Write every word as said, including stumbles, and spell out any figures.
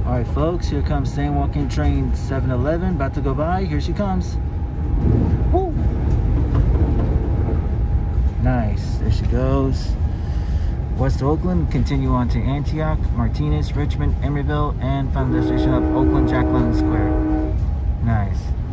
All right, folks, here comes San Joaquin train seven eleven, about to go by. Here she comes. Woo! Nice, there she goes. West Oakland, continue on to Antioch, Martinez, Richmond, Emeryville, and final destination of Oakland Jack London Square. Nice.